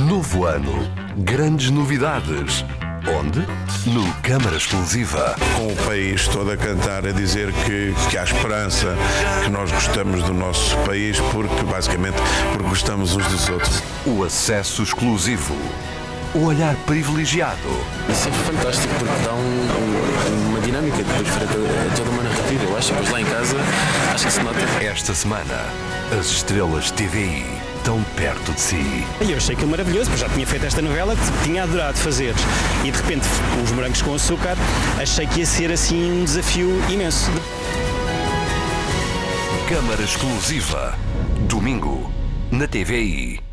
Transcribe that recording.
Novo ano, grandes novidades. Onde? No Câmara Exclusiva. Com o país todo a cantar, a dizer que há esperança, que nós gostamos do nosso país, basicamente porque gostamos uns dos outros. O acesso exclusivo. O olhar privilegiado. Isso é fantástico porque dá uma dinâmica depois frente a toda uma narrativa. Eu acho, pois lá em casa, acho que se nota. Esta semana, as estrelas TVI tão perto de si. Eu achei aquilo maravilhoso, porque já tinha feito esta novela que tinha adorado fazer. E de repente, os morangos com açúcar, achei que ia ser assim um desafio imenso. Câmara Exclusiva. Domingo, na TVI.